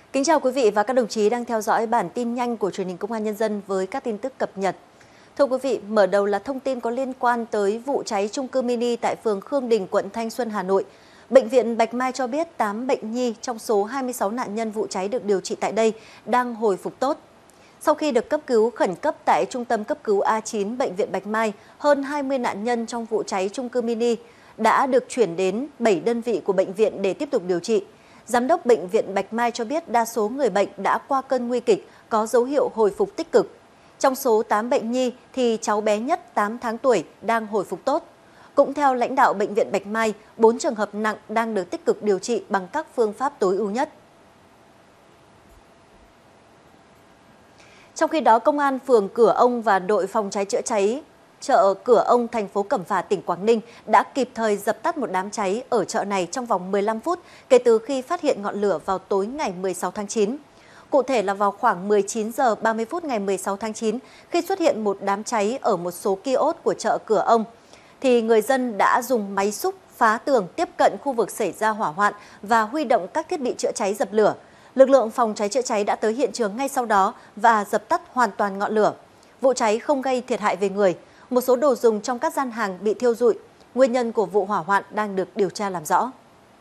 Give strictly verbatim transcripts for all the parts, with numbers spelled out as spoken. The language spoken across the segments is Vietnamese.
Kính chào quý vị và các đồng chí đang theo dõi bản tin nhanh của truyền hình Công an Nhân dân với các tin tức cập nhật. Thưa quý vị, mở đầu là thông tin có liên quan tới vụ cháy chung cư mini tại phường Khương Đình, quận Thanh Xuân, Hà Nội. Bệnh viện Bạch Mai cho biết tám bệnh nhi trong số hai mươi sáu nạn nhân vụ cháy được điều trị tại đây đang hồi phục tốt. Sau khi được cấp cứu khẩn cấp tại Trung tâm cấp cứu A chín Bệnh viện Bạch Mai, hơn hai mươi nạn nhân trong vụ cháy chung cư mini đã được chuyển đến bảy đơn vị của bệnh viện để tiếp tục điều trị. Giám đốc Bệnh viện Bạch Mai cho biết đa số người bệnh đã qua cơn nguy kịch, có dấu hiệu hồi phục tích cực. Trong số tám bệnh nhi thì cháu bé nhất tám tháng tuổi đang hồi phục tốt. Cũng theo lãnh đạo Bệnh viện Bạch Mai, bốn trường hợp nặng đang được tích cực điều trị bằng các phương pháp tối ưu nhất. Trong khi đó, Công an phường Cửa Ông và đội phòng cháy chữa cháy chợ Cửa Ông, thành phố Cẩm Phả, tỉnh Quảng Ninh đã kịp thời dập tắt một đám cháy ở chợ này trong vòng mười lăm phút kể từ khi phát hiện ngọn lửa vào tối ngày mười sáu tháng chín. Cụ thể là vào khoảng mười chín giờ ba mươi phút ngày mười sáu tháng chín, khi xuất hiện một đám cháy ở một số kiosk của chợ Cửa Ông, thì người dân đã dùng máy xúc phá tường tiếp cận khu vực xảy ra hỏa hoạn và huy động các thiết bị chữa cháy dập lửa. Lực lượng phòng cháy chữa cháy đã tới hiện trường ngay sau đó và dập tắt hoàn toàn ngọn lửa. Vụ cháy không gây thiệt hại về người. Một số đồ dùng trong các gian hàng bị thiêu rụi. Nguyên nhân của vụ hỏa hoạn đang được điều tra làm rõ.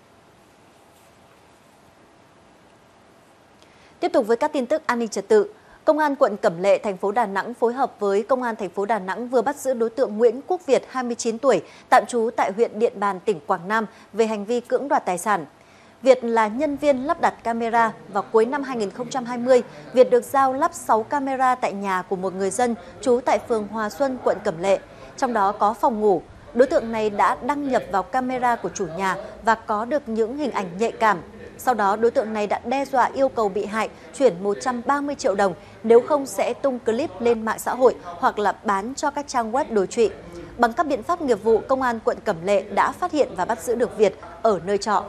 Tiếp tục với các tin tức an ninh trật tự. Công an quận Cẩm Lệ, thành phố Đà Nẵng phối hợp với Công an thành phố Đà Nẵng vừa bắt giữ đối tượng Nguyễn Quốc Việt, hai mươi chín tuổi, tạm trú tại huyện Điện Bàn, tỉnh Quảng Nam về hành vi cưỡng đoạt tài sản. Việt là nhân viên lắp đặt camera. Vào cuối năm hai nghìn không trăm hai mươi, Việt được giao lắp sáu camera tại nhà của một người dân trú tại phường Hòa Xuân, quận Cẩm Lệ. Trong đó có phòng ngủ. Đối tượng này đã đăng nhập vào camera của chủ nhà và có được những hình ảnh nhạy cảm. Sau đó, đối tượng này đã đe dọa yêu cầu bị hại chuyển một trăm ba mươi triệu đồng, nếu không sẽ tung clip lên mạng xã hội hoặc là bán cho các trang web đối trụy. Bằng các biện pháp nghiệp vụ, Công an quận Cẩm Lệ đã phát hiện và bắt giữ được Việt ở nơi trọ.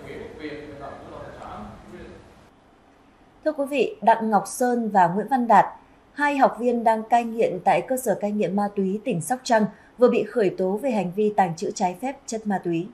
Thưa quý vị, Đặng Ngọc Sơn và Nguyễn Văn Đạt, hai học viên đang cai nghiện tại cơ sở cai nghiện ma túy tỉnh Sóc Trăng, vừa bị khởi tố về hành vi tàng trữ trái phép chất ma túy.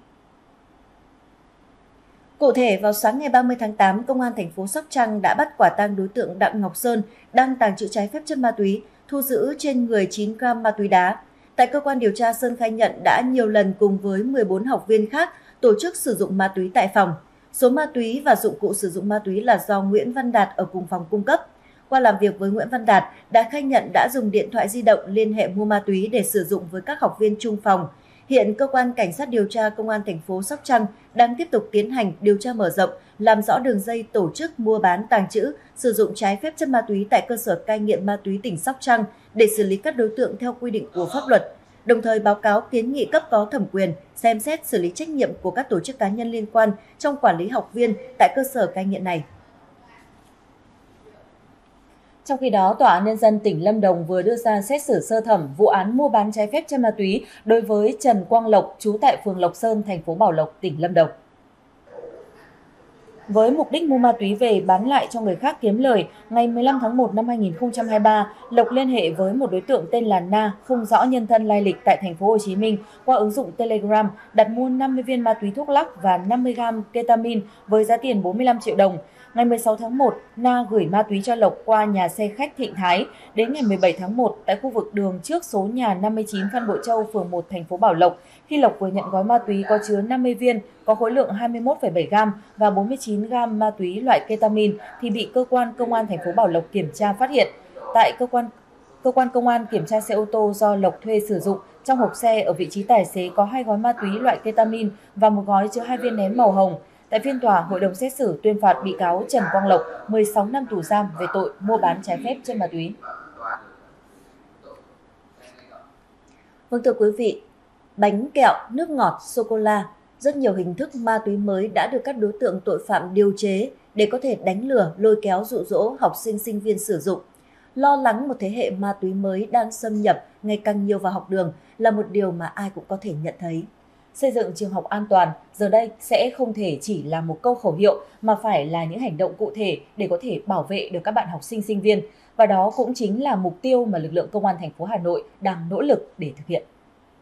Cụ thể, vào sáng ngày ba mươi tháng tám, Công an thành phố Sóc Trăng đã bắt quả tang đối tượng Đặng Ngọc Sơn đang tàng trữ trái phép chất ma túy, thu giữ trên người chín gam ma túy đá. Tại cơ quan điều tra, Sơn khai nhận đã nhiều lần cùng với mười bốn học viên khác tổ chức sử dụng ma túy tại phòng. Số ma túy và dụng cụ sử dụng ma túy là do Nguyễn Văn Đạt ở cùng phòng cung cấp. Qua làm việc với Nguyễn Văn Đạt, đã khai nhận đã dùng điện thoại di động liên hệ mua ma túy để sử dụng với các học viên chung phòng. Hiện cơ quan cảnh sát điều tra Công an thành phố Sóc Trăng đang tiếp tục tiến hành điều tra mở rộng, làm rõ đường dây tổ chức mua bán, tàng trữ, sử dụng trái phép chất ma túy tại cơ sở cai nghiện ma túy tỉnh Sóc Trăng để xử lý các đối tượng theo quy định của pháp luật. Đồng thời báo cáo kiến nghị cấp có thẩm quyền xem xét xử lý trách nhiệm của các tổ chức cá nhân liên quan trong quản lý học viên tại cơ sở cai nghiện này. Trong khi đó, Tòa án Nhân dân tỉnh Lâm Đồng vừa đưa ra xét xử sơ thẩm vụ án mua bán trái phép chất ma túy đối với Trần Quang Lộc, trú tại phường Lộc Sơn, thành phố Bảo Lộc, tỉnh Lâm Đồng. Với mục đích mua ma túy về bán lại cho người khác kiếm lời, ngày mười lăm tháng một năm hai nghìn không trăm hai mươi ba, Lộc liên hệ với một đối tượng tên là Na, không rõ nhân thân lai lịch, tại thành phố Hồ Chí Minh qua ứng dụng Telegram, đặt mua năm mươi viên ma túy thuốc lắc và năm mươi gam ketamin với giá tiền bốn mươi lăm triệu đồng. Ngày mười sáu tháng một, Na gửi ma túy cho Lộc qua nhà xe khách Thịnh Thái. Đến ngày mười bảy tháng một, tại khu vực đường trước số nhà năm mươi chín Phan Bội Châu, phường một, thành phố Bảo Lộc, khi Lộc vừa nhận gói ma túy có chứa năm mươi viên, có khối lượng hai mươi mốt phẩy bảy gam và bốn mươi chín gam ma túy loại ketamin thì bị cơ quan công an thành phố Bảo Lộc kiểm tra phát hiện. Tại cơ quan cơ quan công an kiểm tra xe ô tô do Lộc thuê sử dụng, trong hộp xe ở vị trí tài xế có hai gói ma túy loại ketamin và một gói chứa hai viên nén màu hồng. Tại phiên tòa, hội đồng xét xử tuyên phạt bị cáo Trần Quang Lộc mười sáu năm tù giam về tội mua bán trái phép chất ma túy. Vâng, thưa quý vị, bánh kẹo, nước ngọt, sô-cô-la, rất nhiều hình thức ma túy mới đã được các đối tượng tội phạm điều chế để có thể đánh lừa, lôi kéo, dụ dỗ học sinh, sinh viên sử dụng. Lo lắng một thế hệ ma túy mới đang xâm nhập ngày càng nhiều vào học đường là một điều mà ai cũng có thể nhận thấy. Xây dựng trường học an toàn giờ đây sẽ không thể chỉ là một câu khẩu hiệu mà phải là những hành động cụ thể để có thể bảo vệ được các bạn học sinh, sinh viên. Và đó cũng chính là mục tiêu mà lực lượng Công an thành phố Hà Nội đang nỗ lực để thực hiện.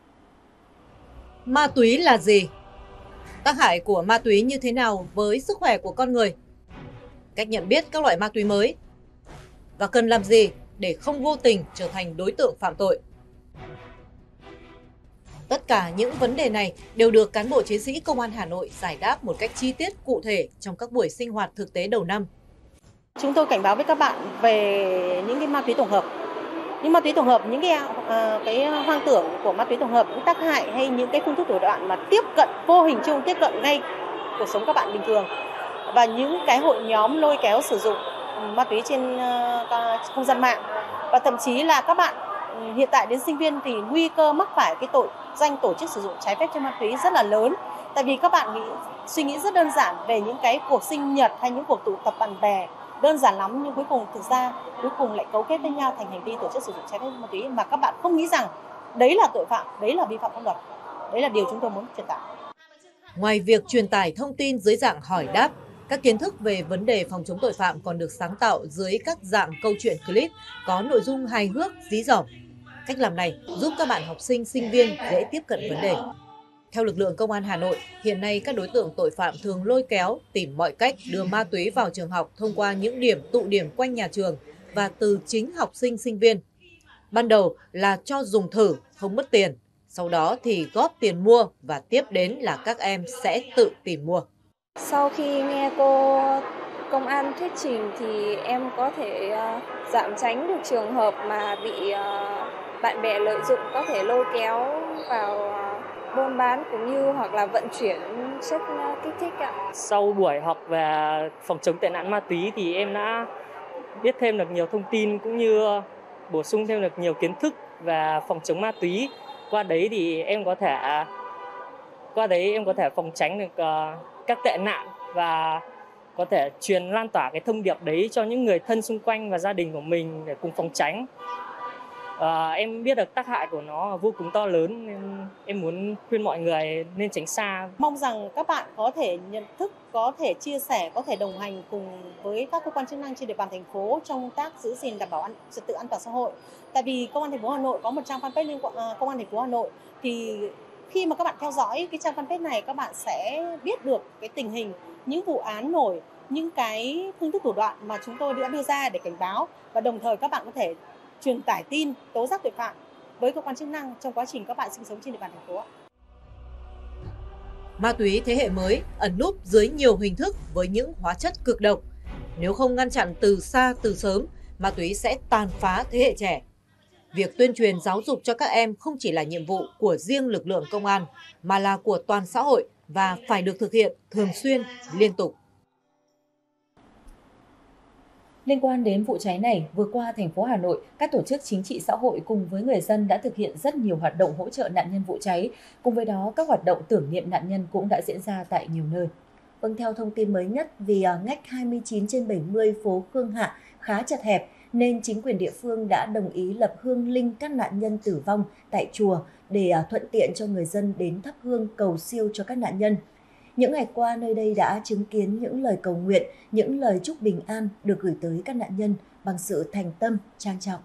Ma túy là gì? Tác hại của ma túy như thế nào với sức khỏe của con người? cách nhận biết các loại ma túy mới và cần làm gì để không vô tình trở thành đối tượng phạm tội. Tất cả những vấn đề này đều được cán bộ chiến sĩ Công an Hà Nội giải đáp một cách chi tiết cụ thể trong các buổi sinh hoạt thực tế đầu năm. Chúng tôi cảnh báo với các bạn về những cái ma túy tổng hợp. Những ma túy tổng hợp, những cái à, cái hoang tưởng của ma túy tổng hợp, những tác hại hay những cái phương thức thủ đoạn mà tiếp cận vô hình chung, tiếp cận ngay cuộc sống các bạn bình thường. Và những cái hội nhóm lôi kéo sử dụng ma túy trên uh, không gian mạng. Và thậm chí là các bạn hiện tại đến sinh viên thì nguy cơ mắc phải cái tội danh tổ chức sử dụng trái phép chất ma túy rất là lớn. Tại vì các bạn nghĩ, suy nghĩ rất đơn giản về những cái cuộc sinh nhật hay những cuộc tụ tập bạn bè, đơn giản lắm, nhưng cuối cùng thực ra cuối cùng lại cấu kết với nhau thành hành vi tổ chức sử dụng trái phép ma túy mà các bạn không nghĩ rằng đấy là tội phạm, đấy là vi phạm pháp luật. Đấy là điều chúng tôi muốn truyền tải. Ngoài việc truyền tải thông tin dưới dạng hỏi đáp, các kiến thức về vấn đề phòng chống tội phạm còn được sáng tạo dưới các dạng câu chuyện clip có nội dung hài hước, dí dỏm. Cách làm này giúp các bạn học sinh, sinh viên dễ tiếp cận vấn đề. Theo lực lượng Công an Hà Nội, hiện nay các đối tượng tội phạm thường lôi kéo, tìm mọi cách đưa ma túy vào trường học thông qua những điểm tụ điểm quanh nhà trường và từ chính học sinh, sinh viên. Ban đầu là cho dùng thử, không mất tiền. Sau đó thì góp tiền mua và tiếp đến là các em sẽ tự tìm mua. Sau khi nghe cô công an thuyết trình thì em có thể uh, giảm tránh được trường hợp mà bị uh, bạn bè lợi dụng, có thể lôi kéo vào uh, buôn bán cũng như hoặc là vận chuyển chất uh, kích thích ạ. Sau buổi học về phòng chống tệ nạn ma túy thì em đã biết thêm được nhiều thông tin cũng như bổ sung thêm được nhiều kiến thức về phòng chống ma túy. Qua đấy thì em có thể qua đấy em có thể phòng tránh được uh, các tệ nạn và có thể truyền lan tỏa cái thông điệp đấy cho những người thân xung quanh và gia đình của mình để cùng phòng tránh. À, em biết được tác hại của nó vô cùng to lớn nên em muốn khuyên mọi người nên tránh xa. Mong rằng các bạn có thể nhận thức, có thể chia sẻ, có thể đồng hành cùng với các cơ quan chức năng trên địa bàn thành phố trong công tác giữ gìn đảm bảo an, trật tự an toàn xã hội. Tại vì Công an thành phố Hà Nội có một trang fanpage liên quan à, Công an thành phố Hà Nội thì khi mà các bạn theo dõi cái trang fanpage này, các bạn sẽ biết được cái tình hình, những vụ án nổi, những cái phương thức thủ đoạn mà chúng tôi đã đưa ra để cảnh báo, và đồng thời các bạn có thể truyền tải tin, tố giác tội phạm với cơ quan chức năng trong quá trình các bạn sinh sống trên địa bàn thành phố. Ma túy thế hệ mới ẩn núp dưới nhiều hình thức với những hóa chất cực độc. Nếu không ngăn chặn từ xa từ sớm, ma túy sẽ tàn phá thế hệ trẻ. Việc tuyên truyền giáo dục cho các em không chỉ là nhiệm vụ của riêng lực lượng công an, mà là của toàn xã hội và phải được thực hiện thường xuyên, liên tục. Liên quan đến vụ cháy này, vừa qua thành phố Hà Nội, các tổ chức chính trị xã hội cùng với người dân đã thực hiện rất nhiều hoạt động hỗ trợ nạn nhân vụ cháy. Cùng với đó, các hoạt động tưởng niệm nạn nhân cũng đã diễn ra tại nhiều nơi. Vâng, theo thông tin mới nhất, vì ngách hai mươi chín trên bảy mươi phố Khương Hạ khá chật hẹp, nên chính quyền địa phương đã đồng ý lập hương linh các nạn nhân tử vong tại chùa để thuận tiện cho người dân đến thắp hương cầu siêu cho các nạn nhân. Những ngày qua, nơi đây đã chứng kiến những lời cầu nguyện, những lời chúc bình an được gửi tới các nạn nhân bằng sự thành tâm, trang trọng.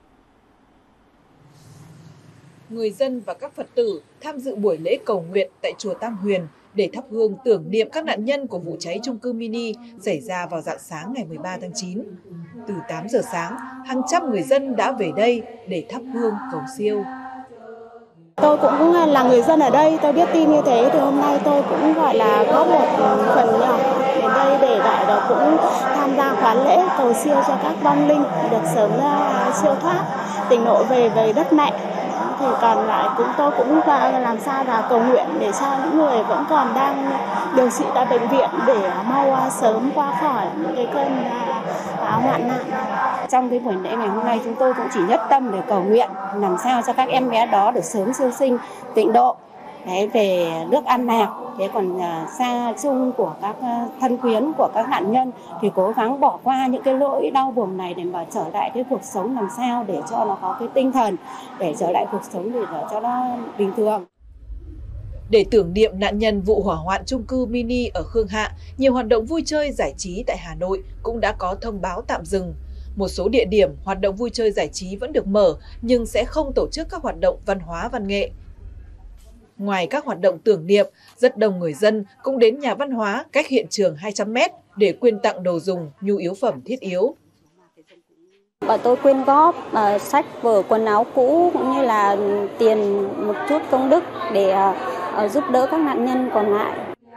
Người dân và các Phật tử tham dự buổi lễ cầu nguyện tại chùa Tam Huyền để thắp hương tưởng niệm các nạn nhân của vụ cháy chung cư mini xảy ra vào rạng sáng ngày mười ba tháng chín. Từ tám giờ sáng, hàng trăm người dân đã về đây để thắp hương cầu siêu. Tôi cũng là người dân ở đây, tôi biết tin như thế thì hôm nay tôi cũng gọi là góp một phần nhỏ đến đây để gọi là cũng tham gia khoán lễ cầu siêu cho các vong linh được sớm siêu thoát, tỉnh ngộ về về đất mẹ. Thì còn lại cũng tôi cũng làm sao là cầu nguyện để cho những người vẫn còn đang điều trị tại bệnh viện để mau sớm qua khỏi những cái cơn hoạn nạn. Trong cái buổi lễ ngày hôm nay chúng tôi cũng chỉ nhất tâm để cầu nguyện làm sao cho các em bé đó được sớm siêu sinh tịnh độ. Đấy, về nước ăn lạc. Thế còn xa chung của các thân quyến của các nạn nhân thì cố gắng bỏ qua những cái lỗi đau buồn này để mà trở lại cái cuộc sống làm sao để cho nó có cái tinh thần để trở lại cuộc sống để cho nó bình thường. Để tưởng niệm nạn nhân vụ hỏa hoạn chung cư mini ở Khương Hạ, nhiều hoạt động vui chơi giải trí tại Hà Nội cũng đã có thông báo tạm dừng. Một số địa điểm hoạt động vui chơi giải trí vẫn được mở nhưng sẽ không tổ chức các hoạt động văn hóa văn nghệ. Ngoài các hoạt động tưởng niệm, rất đông người dân cũng đến nhà văn hóa cách hiện trường hai trăm mét để quyên tặng đồ dùng, nhu yếu phẩm thiết yếu. Bọn tôi quyên góp uh, sách vở, quần áo cũ cũng như là tiền, một chút công đức để uh, giúp đỡ các nạn nhân còn lại.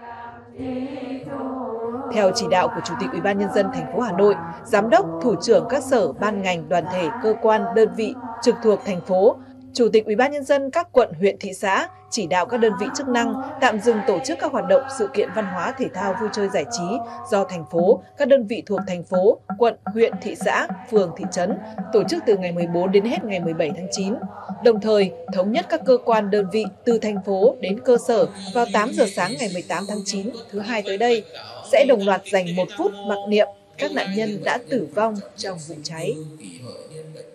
Theo chỉ đạo của Chủ tịch Ủy ban Nhân dân thành phố Hà Nội, Giám đốc, Thủ trưởng các sở, ban ngành, đoàn thể, cơ quan, đơn vị trực thuộc thành phố, Chủ tịch Ủy ban Nhân dân các quận, huyện, thị xã chỉ đạo các đơn vị chức năng tạm dừng tổ chức các hoạt động sự kiện văn hóa, thể thao, vui chơi giải trí do thành phố, các đơn vị thuộc thành phố, quận, huyện, thị xã, phường, thị trấn tổ chức từ ngày mười bốn đến hết ngày mười bảy tháng chín. Đồng thời, thống nhất các cơ quan đơn vị từ thành phố đến cơ sở vào tám giờ sáng ngày mười tám tháng chín thứ hai tới đây sẽ đồng loạt dành một phút mặc niệm các nạn nhân đã tử vong trong vụ cháy.